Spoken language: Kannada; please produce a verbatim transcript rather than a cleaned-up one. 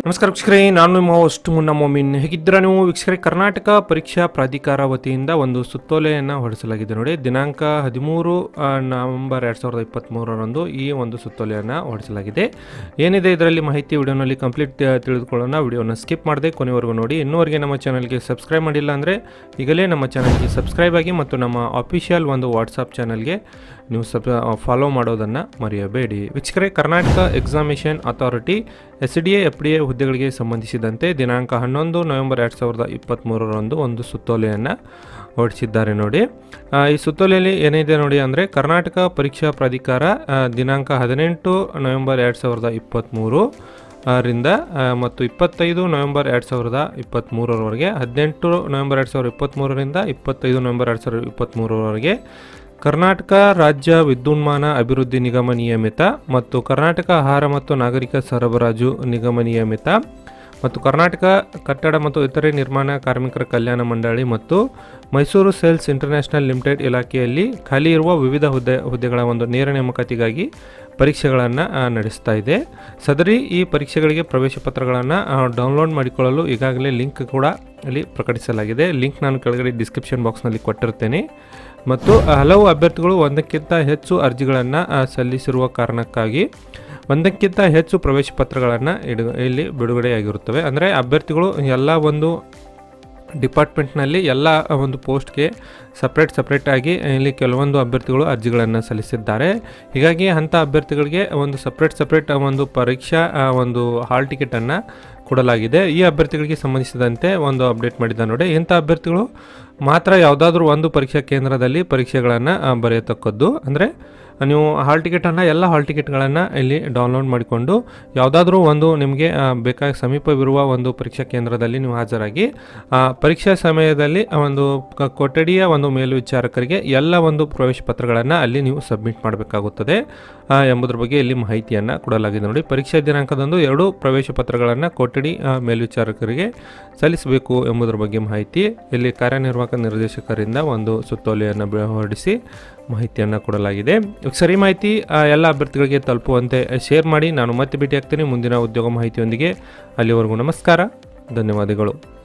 ನಮಸ್ಕಾರ ವೀಕ್ಷಕರೇ, ನಾನು ನಿಮ್ಮ ಹೋಸ್ಟ್ ಮುನ್ನ ಮೊಮಿನ್. ಹೇಗಿದ್ದೀರಾ ನೀವು ವೀಕ್ಷಕರೇ? ಕರ್ನಾಟಕ ಪರೀಕ್ಷಾ ಪ್ರಾಧಿಕಾರ ವತಿಯಿಂದ ಒಂದು ಸುತ್ತೋಲೆಯನ್ನು ಹೊರಡಿಸಲಾಗಿದೆ ನೋಡಿ. ದಿನಾಂಕ ಹದಿಮೂರು ನವೆಂಬರ್ ಎರಡು ಸಾವಿರದ ಇಪ್ಪತ್ತ್ಮೂರರಂದು ಈ ಒಂದು ಸುತ್ತೋಲೆಯನ್ನು ಹೊರಡಿಸಲಾಗಿದೆ. ಏನಿದೆ ಇದರಲ್ಲಿ ಮಾಹಿತಿ ವಿಡಿಯೋನಲ್ಲಿ ಕಂಪ್ಲೀಟ್ ತಿಳಿದುಕೊಳ್ಳೋಣ. ವಿಡಿಯೋನ ಸ್ಕಿಪ್ ಮಾಡದೆ ಕೊನೆವರೆಗೂ ನೋಡಿ. ಇನ್ನೂವರೆಗೆ ನಮ್ಮ ಚಾನಲ್ಗೆ ಸಬ್ಸ್ಕ್ರೈಬ್ ಮಾಡಿಲ್ಲ ಅಂದರೆ ಈಗಲೇ ನಮ್ಮ ಚಾನಲ್ಗೆ ಸಬ್ಸ್ಕ್ರೈಬ್ ಆಗಿ ಮತ್ತು ನಮ್ಮ ಅಫಿಷಿಯಲ್ ಒಂದು ವಾಟ್ಸಪ್ ಚಾನಲ್ಗೆ ನೀವು ಸಬ್ ಫಾಲೋ ಮಾಡೋದನ್ನು ಮರೆಯಬೇಡಿ. ವೀಕ್ಷಕರೇ, Karnataka examination authority S D A F D A ಹುದ್ದೆಗಳಿಗೆ ಸಂಬಂಧಿಸಿದಂತೆ ದಿನಾಂಕ ಹನ್ನೊಂದು ನವೆಂಬರ್ ಎರಡು ಸಾವಿರದ ಇಪ್ಪತ್ತ್ಮೂರರಂದು ಒಂದು ಸುತ್ತೋಲೆಯನ್ನು ಹೊರಡಿಸಿದ್ದಾರೆ ನೋಡಿ. ಈ ಸುತ್ತೋಲೆಯಲ್ಲಿ ಏನಿದೆ ನೋಡಿ ಅಂದರೆ, ಕರ್ನಾಟಕ ಪರೀಕ್ಷಾ ಪ್ರಾಧಿಕಾರ ದಿನಾಂಕ ಹದಿನೆಂಟು ನವೆಂಬರ್ ಎರಡು ಸಾವಿರದ ಇಪ್ಪತ್ತ್ಮೂರು ರಿಂದ ಮತ್ತು ಇಪ್ಪತ್ತೈದು ನವೆಂಬರ್ ಎರಡು ಸಾವಿರದ ಇಪ್ಪತ್ತ್ಮೂರರವರೆಗೆ, ಹದಿನೆಂಟು ನವೆಂಬರ್ ಎರಡು ಸಾವಿರದ ಇಪ್ಪತ್ತ್ಮೂರರಿಂದ ಇಪ್ಪತ್ತೈದು ನವೆಂಬರ್ ಎರಡು ಸಾವಿರದ ಇಪ್ಪತ್ತ್ಮೂರರವರೆಗೆ ಕರ್ನಾಟಕ ರಾಜ್ಯ ವಿದ್ಯುನ್ಮಾನ ಅಭಿವೃದ್ಧಿ ನಿಗಮ ನಿಯಮಿತ ಮತ್ತು ಕರ್ನಾಟಕ ಆಹಾರ ಮತ್ತು ನಾಗರಿಕ ಸರಬರಾಜು ನಿಗಮ ನಿಯಮಿತ ಮತ್ತು ಕರ್ನಾಟಕ ಕಟ್ಟಡ ಮತ್ತು ಇತರೆ ನಿರ್ಮಾಣ ಕಾರ್ಮಿಕರ ಕಲ್ಯಾಣ ಮಂಡಳಿ ಮತ್ತು ಮೈಸೂರು ಸೇಲ್ಸ್ ಇಂಟರ್ನ್ಯಾಷನಲ್ ಲಿಮಿಟೆಡ್ ಇಲಾಖೆಯಲ್ಲಿ ಖಾಲಿ ಇರುವ ವಿವಿಧ ಹುದ್ದೆ ಹುದ್ದೆಗಳ ಒಂದು ನೇರ ನೇಮಕಾತಿಗಾಗಿ ಪರೀಕ್ಷೆಗಳನ್ನು ನಡೆಸ್ತಾ ಇದೆ. ಸದರಿ ಈ ಪರೀಕ್ಷೆಗಳಿಗೆ ಪ್ರವೇಶ ಪತ್ರಗಳನ್ನು ಡೌನ್ಲೋಡ್ ಮಾಡಿಕೊಳ್ಳಲು ಈಗಾಗಲೇ ಲಿಂಕ್ ಕೂಡ ಅಲ್ಲಿ ಪ್ರಕಟಿಸಲಾಗಿದೆ. ಲಿಂಕ್ ನಾನು ಕೆಳಗಡೆ ಡಿಸ್ಕ್ರಿಪ್ಷನ್ ಬಾಕ್ಸ್ನಲ್ಲಿ ಕೊಟ್ಟಿರ್ತೇನೆ. ಮತ್ತು ಹಲವು ಅಭ್ಯರ್ಥಿಗಳು ಒಂದಕ್ಕಿಂತ ಹೆಚ್ಚು ಅರ್ಜಿಗಳನ್ನು ಸಲ್ಲಿಸಿರುವ ಕಾರಣಕ್ಕಾಗಿ ಒಂದಕ್ಕಿಂತ ಹೆಚ್ಚು ಪ್ರವೇಶ ಪತ್ರಗಳನ್ನು ಇಡು ಇಲ್ಲಿ ಬಿಡುಗಡೆಯಾಗಿರುತ್ತವೆ. ಅಂದರೆ ಅಭ್ಯರ್ಥಿಗಳು ಎಲ್ಲ ಒಂದು ಡಿಪಾರ್ಟ್ಮೆಂಟ್ನಲ್ಲಿ ಎಲ್ಲ ಒಂದು ಪೋಸ್ಟ್ಗೆ ಸಪ್ರೇಟ್ ಸಪ್ರೇಟಾಗಿ ಇಲ್ಲಿ ಕೆಲವೊಂದು ಅಭ್ಯರ್ಥಿಗಳು ಅರ್ಜಿಗಳನ್ನು ಸಲ್ಲಿಸಿದ್ದಾರೆ. ಹೀಗಾಗಿ ಅಂಥ ಅಭ್ಯರ್ಥಿಗಳಿಗೆ ಒಂದು ಸಪ್ರೇಟ್ ಸಪ್ರೇಟ್ ಒಂದು ಪರೀಕ್ಷಾ ಒಂದು ಹಾಲ್ ಟಿಕೆಟನ್ನು ಕೊಡಲಾಗಿದೆ. ಈ ಅಭ್ಯರ್ಥಿಗಳಿಗೆ ಸಂಬಂಧಿಸಿದಂತೆ ಒಂದು ಅಪ್ಡೇಟ್ ಮಾಡಿದ್ದ ನೋಡಿ. ಇಂಥ ಅಭ್ಯರ್ಥಿಗಳು ಮಾತ್ರ ಯಾವುದಾದ್ರೂ ಒಂದು ಪರೀಕ್ಷಾ ಕೇಂದ್ರದಲ್ಲಿ ಪರೀಕ್ಷೆಗಳನ್ನು ಬರೆಯತಕ್ಕದ್ದು. ಅಂದರೆ ನೀವು ಹಾಲ್ ಟಿಕೆಟನ್ನು ಎಲ್ಲ ಹಾಲ್ ಟಿಕೆಟ್ಗಳನ್ನು ಇಲ್ಲಿ ಡೌನ್ಲೋಡ್ ಮಾಡಿಕೊಂಡು ಯಾವುದಾದ್ರೂ ಒಂದು ನಿಮಗೆ ಬೇಕಾದ ಸಮೀಪವಿರುವ ಒಂದು ಪರೀಕ್ಷಾ ಕೇಂದ್ರದಲ್ಲಿ ನೀವು ಹಾಜರಾಗಿ ಪರೀಕ್ಷಾ ಸಮಯದಲ್ಲಿ ಒಂದು ಕೊಠಡಿಯ ಒಂದು ಮೇಲ್ವಿಚಾರಕರಿಗೆ ಎಲ್ಲ ಒಂದು ಪ್ರವೇಶ ಪತ್ರಗಳನ್ನು ಅಲ್ಲಿ ನೀವು ಸಬ್ಮಿಟ್ ಮಾಡಬೇಕಾಗುತ್ತದೆ ಎಂಬುದರ ಬಗ್ಗೆ ಇಲ್ಲಿ ಮಾಹಿತಿಯನ್ನು ಕೊಡಲಾಗಿದೆ ನೋಡಿ. ಪರೀಕ್ಷಾ ದಿನಾಂಕದಂದು ಎರಡು ಪ್ರವೇಶ ಪತ್ರಗಳನ್ನು ಕೊಠಡಿ ಮೇಲ್ವಿಚಾರಕರಿಗೆ ಸಲ್ಲಿಸಬೇಕು ಎಂಬುದರ ಬಗ್ಗೆ ಮಾಹಿತಿ ಇಲ್ಲಿ ಕಾರ್ಯನಿರ್ವಾಹಕ ನಿರ್ದೇಶಕರಿಂದ ಒಂದು ಸುತ್ತೋಲೆಯನ್ನು ಹೊರಡಿಸಿ ಮಾಹಿತಿಯನ್ನು ಕೊಡಲಾಗಿದೆ. ಸರಿ ಮಾಹಿತಿ ಎಲ್ಲ ಅಭ್ಯರ್ಥಿಗಳಿಗೆ ತಲುಪುವಂತೆ ಶೇರ್ ಮಾಡಿ. ನಾನು ಮತ್ತೆ ಭೇಟಿ ಆಗ್ತೀನಿ ಮುಂದಿನ ಉದ್ಯೋಗ ಮಾಹಿತಿಯೊಂದಿಗೆ. ಅಲ್ಲಿವರೆಗೂ ನಮಸ್ಕಾರ, ಧನ್ಯವಾದಗಳು.